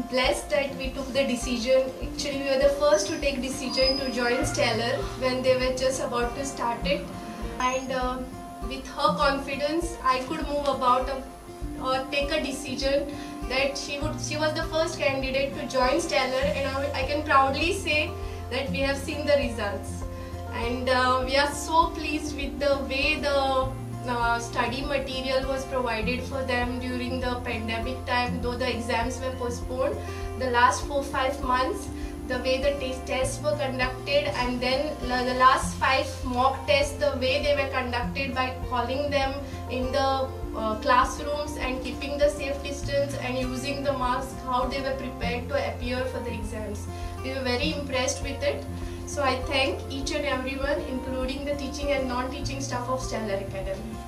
blessed that we took the decision. Actually, we were the first to take decision to join Stellar when they were just about to start it. And with her confidence, I could move about or take a decision that she was the first candidate to join Stellar, and I can proudly say that we have seen the results. And we are so pleased with the way the study material was provided for them during the pandemic time. Though the exams were postponed, the last 4-5 months, the way the tests were conducted, and then the last 5 mock tests, the way they were conducted by calling them in the classrooms and keeping the safe distance and using the mask, how they were prepared to appear for the exams. We were very impressed with it. So I thank each and everyone, including the teaching and non-teaching staff of Stellar Academy.